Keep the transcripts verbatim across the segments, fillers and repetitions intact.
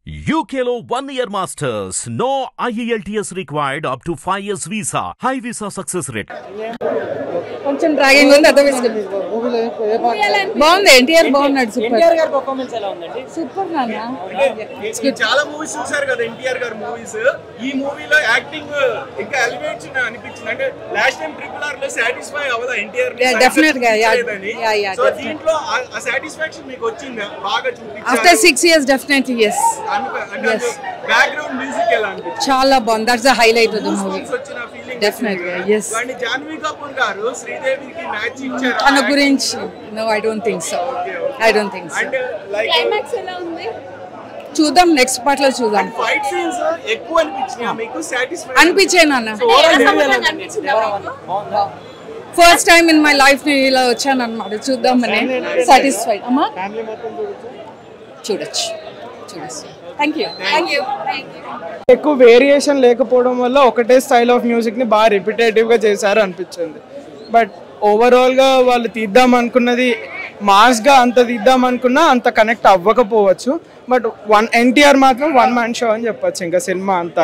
U K లో one year masters. No I E L T S required up to five years visa. High visa success rate. కొంచెం dragging ఉంది అదే బాగుంది. ఎన్టీఆర్ బాగున్నాడు. Super. NTR గారి performance ఎలా ఉందండి? సూపర్ నాన్న. చాలా మూవీస్ చూసారు కదా ఎన్టీఆర్ గారి మూవీస్. ఈ మూవీలో యాక్టింగ్ ఇంకా ఎలివేట్ అనిపించింది. అంటే లాస్ట్ టైం ట్రిపుల్ ఆర్ లో సాటిస్ఫై అవ్వదా ఎన్టీఆర్? డెఫినెట్ గా యా యా సో దీంట్లో ఆ సాటిస్ఫాక్షన్ మీకు వచ్చిందా? బాగా చూపించారు after six years definitely yes. అంటే బ్యాక్గ్రౌండ్ మ్యూజిక్ ఎలా అనిపించింది? చాలా బాగుంది. That's the highlight of the movie. వచ్చిన ఫీలింగ్ డెఫినెట్ గా yes. కానీ జాన్వీ కపూర్ గారు శ్రీదేవికి మ్యాచ్ ఇచ్చారు తన గురించి. No I don't think so. I don't think so. అంటే లైక్ క్లైమాక్స్ ఎలా ఉంది? చూద్దాం నెక్స్ట్ పార్ట్ లో చూద్దాం. ఫైట్ సీన్స్ ఎక్కువ అనిపించినాయా మీకు? సాటిస్ఫై అనిపించే నాన్న. అనిపించిందా మీకు? First time in my life ని ఇలా వచ్చాను అన్నమాట. చూద్దామని సాటిస్ఫైడ్. అమ్మా చూడొచ్చు చూడొచ్చు. థ్యాంక్ యూ థ్యాంక్ యూ ఎక్కువ వేరియేషన్ లేకపోవడం వల్ల ఒకటే స్టైల్ ఆఫ్ మ్యూజిక్ని బాగా రిపిటేటివ్గా చేశారు అనిపించింది. బట్ ఓవరాల్గా వాళ్ళు తీద్దాం అనుకున్నది మాస్గా అంత తీద్దాం అనుకున్నా అంత కనెక్ట్ అవ్వకపోవచ్చు. బట్ వన్ ఎన్టీఆర్ మాత్రం వన్ మ్యాన్ షో అని చెప్పొచ్చు. ఇంకా సినిమా అంతా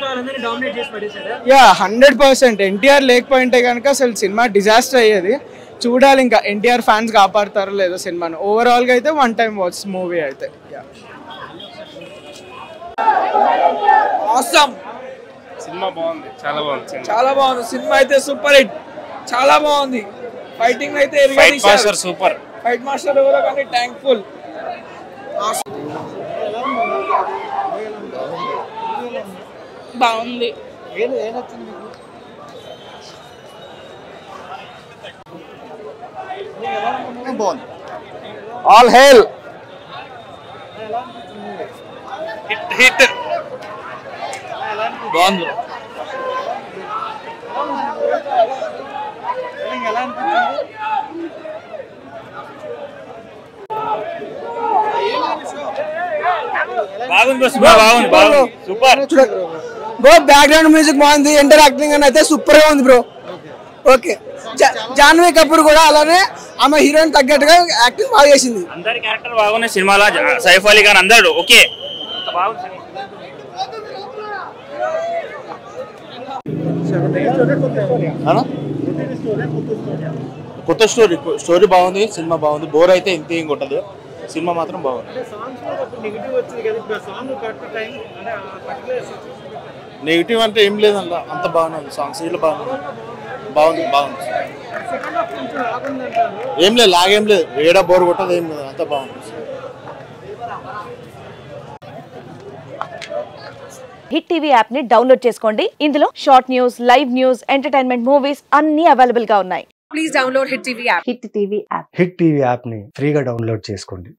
యా హండ్రెడ్ పర్సెంట్ ఎన్టీఆర్ లేకపోయింటే కనుక అసలు సినిమా డిజాస్టర్ అయ్యేది. చూడాలి ఇంకా ఎన్టీఆర్ ఫ్యాన్స్ కాపాడతారో లేదో సినిమాను. ఓవరాల్గా అయితే వన్ టైం వాచ్ మూవీ అయితే. ఆసమ్ సినిమా బాగుంది. చాలా బాగుంది. చాలా బాగుంది. సినిమా అయితే సూపర్ హిట్. చాలా బాగుంది. ఫైటింగ్ అయితే fight master super. Fight master ఎవరో కానీ థ్యాంక్ఫుల్. బాగుంది. ఆల్ హెల్ హిట్ హిట్ బాగుంది. బాగుంది బాగుంది బాగుంది సూపర్. బ్రో బ్యాక్గ్రౌండ్ మ్యూజిక్ బాగుంది. ఎంటర్ యాక్టింగ్ అని అయితే సూపర్ గా ఉంది బ్రో. ఓకే. జాన్వీ కపూర్ కూడా అలానే ఆమె హీరోయిన్ తగ్గట్టుగా యాక్టింగ్ బాగా చేసింది. అందరి క్యారెక్టర్ బాగున్నాయి సినిమాలో. సైఫ్ అలీ ఖాన్ అందరూ ఓకే. కొత్త స్టోరీ స్టోరీ బాగుంది. సినిమా బాగుంది. బోర్ అయితే ఇంత ఏం కొట్టదు. సినిమా మాత్రం బాగుంది. నెగిటివ్ అంటే ఏం లేదంట. అంత బాగుంది. సాంగ్స్ ఇట్లా బాగుంది బాగుంది బాగుంది. ఏం లేదు లాగేం లేదు. ఏడా బోర్ కొట్టదు ఏం లేదు. అంత బాగుంది. హిట్ టీవీ యాప్ ని డౌన్లోడ్ చేసుకోండి. ఇందులో short news, live news, entertainment movies అన్ని అవైలబుల్ గా ఉన్నాయి. Please download hit TV app. Hit TV app hit TV app ని ఫ్రీగా డౌన్లోడ్ చేసుకోండి.